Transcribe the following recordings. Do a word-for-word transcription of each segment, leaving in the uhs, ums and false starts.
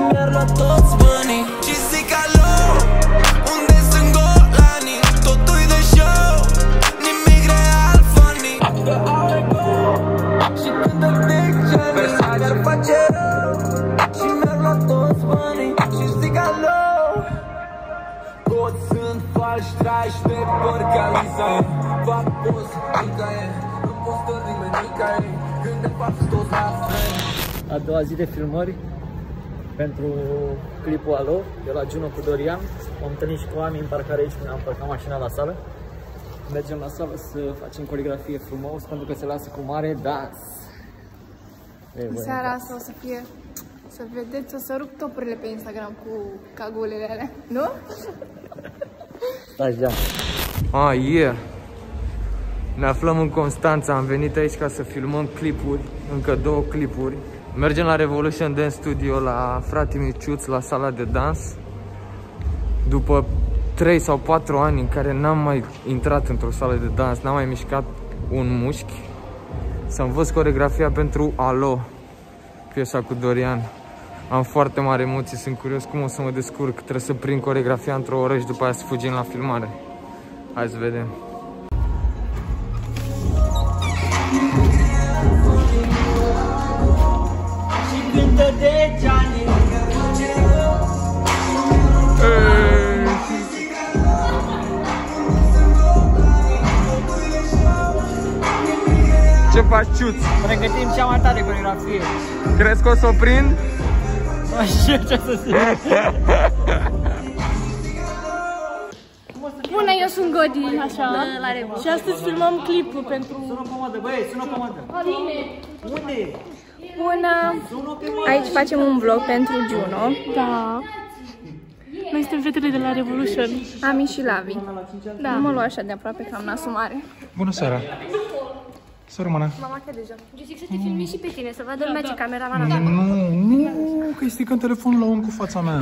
mi-ar lua toți banii. Și zic alo, unde sunt golanii? Totul-i de show, nimic real funny. Că au ego și când îl picture mi-ar face rău și mi-ar lua toți banii. Și zic alo, toți sunt falși, trași de porcaliza. Fac post, nicăieri, nu postă nimeni nicăieri, când de fapt toți la fel. A doua zi de filmări pentru clipul Alo, de la Juno cu Dorian. M-am întâlnit și cu oameni în parcare aici, când am parcat mașina la sală. Mergem la sală să facem coreografie frumos, pentru că se lasă cu mare dans. În seara asta o să fie, să vedeți, o să rup topurile pe Instagram cu cagulele alea, nu? Stai, ja. Ah, yeah. Ne aflăm în Constanța, am venit aici ca să filmăm clipuri, încă două clipuri. Mergem la Revolution Dance Studio, la fratele Miciuț, la sala de dans. După trei sau patru ani în care n-am mai intrat într-o sală de dans, n-am mai mișcat un mușchi, să învăț coreografia pentru Alo, piesa cu Dorian. Am foarte mari emoții, sunt curios cum o să mă descurc. Trebuie să prind coreografia într-o oră și după aia să fugim la filmare. Hai să vedem. Ce faci, Ciuț? Pregătim cea mai tare coreografie. Crezi că o să o prind? Nu știu ce să zic. Bună, eu sunt Godi, așa, și astăzi filmăm clipul pentru... Sună comodă, băi, sună comodă. Unde? Bună! Aici facem un vlog pentru Juno. Da. Noi suntem fetele de la Revolution. Ami și Lavi. Da. Nu mă lua așa de aproape că am nasul mare. Bună seara! Să rămână. Mama că deja. Eu zic să te filmi și pe tine, să vadă lumea ce cameramana ta. Nu, nu, că îi strică în telefonul la om cu fața mea.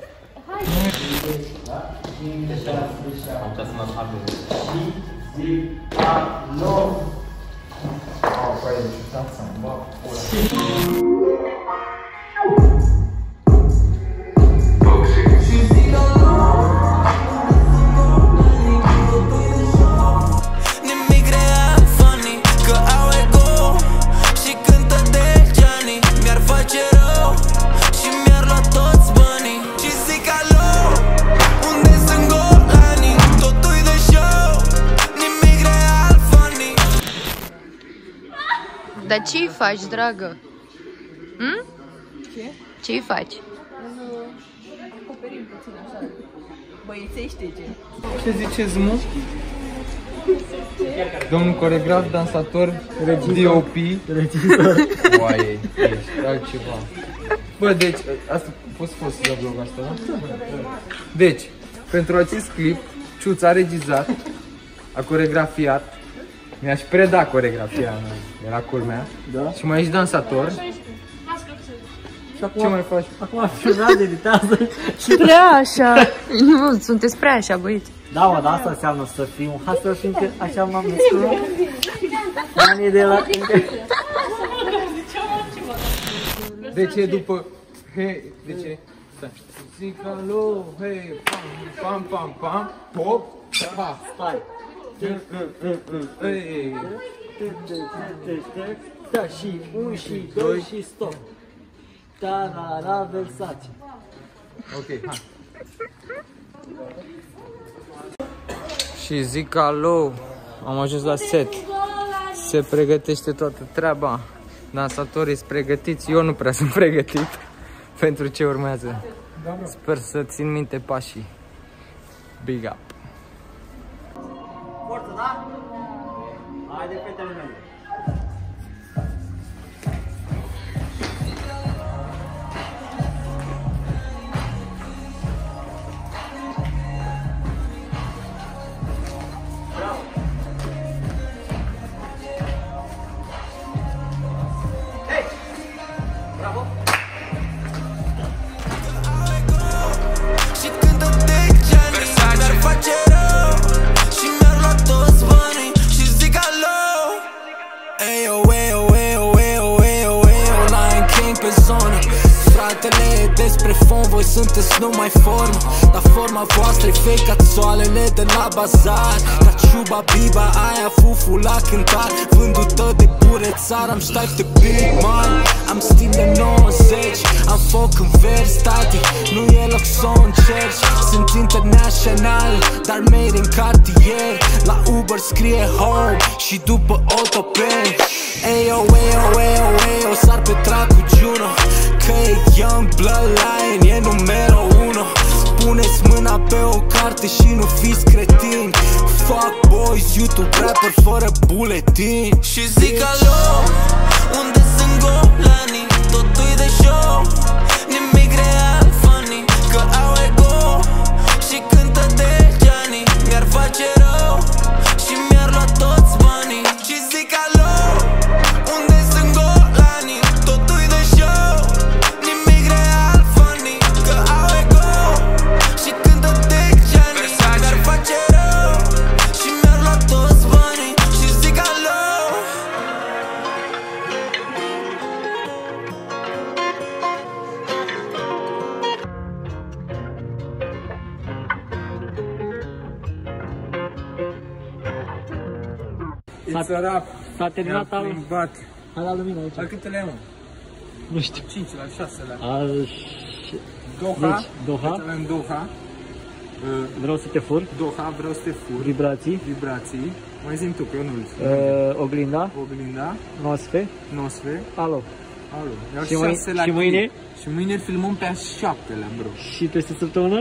Dar ce-i faci, dragă? Hm? Ce? Ce-i faci? Acoperim puțin așa, băiețește gen. Ce ziceți, mă? Domnul coregraf, dansator, D O P, regizor. Oaie, ești altceva. Bă, deci, asta poți fost la vlog asta, da? Deci, pentru acest clip, Ciuț a regizat, a coregrafiat, mi-aș preda coregrafia, era culmea, da? Și mai ești dansator. Și acum, ce mai faci? Acum filmat, editează și prea așa. Nu, sunteți prea așa, băieți. Da, mă, dar asta înseamnă să fii un hustler, fiindcă așa m-am născut. Anii de la... De ce după... Hei, de ce? Stai. Zic alo, hei, pam, pam, pam, pam, pop, pa, stai. Ei. Da, și un, și doi, și stop. Tarara, Versace. Ok, hai. Și zic alo, am ajuns la set. Se pregătește toată treaba. Dansatorii sunt pregătiți, eu nu prea sunt pregătit pentru ce urmează. Sper să țin minte pașii. Big up! Forță, da? Haide, fetele mele! e despre fond, voi sunteți numai formă, dar forma voastră e fake ca țoalele de la bazar. Ca Ciuba Biba, aia fufu la cântar, vândută de pure țară, am ștaif de big man. Am stil de nouăzeci, am foc în vers, tati, nu e loc să o încerci. Sunt international, dar made in Cartier. La Uber scrie home și după autopen. Eyo, eyo, eyo, eyo, sar pe track cu Juno, că e young bloodline, e numero uno. Puneți mâna pe o carte și nu fiți cretini. Fuck boys, YouTube rapper fără buletin. Și zic alo, unde sunt golanii? Totul-i de show, nimic real funny, că au ego și cântă de Gianni. Mi-ar face rău și mi-ar lua toți banii. Și zic alo, unde sunt golanii? Totul-i de show, nimic real funny, că au ego și cântă de Gianni. Mi-ar face rău și mi-ar lua toți banii. Și zic alo. It's a rap. S-a terminat al... Bat. Hai la lumină aici. La câtele mă? Nu știu. cinci, la șaselea. Al... Doha. Deci, Doha. Avem Doha. Vreau să te fur. Doha, vreau să te fur. Vibrații. Vibrații. Mai zi tu, că eu nu-l știu. Uh, oglinda. Oglinda. Nosfe. Nosfe. Alo. Alo. Iar Și, mâine, șaselea și mâine? clip. Și mâine filmăm pe a șaptelea, bro. Și peste săptămână?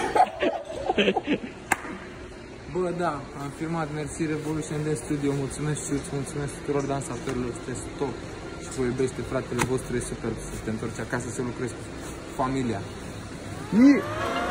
Bă, da, am filmat Mersi Revolution de studio, mulțumesc și îți mulțumesc tuturor dansatorilor, sunteți top și vă iubește fratele vostru, e super să te întorci acasă să lucrezi cu familia. Yeah.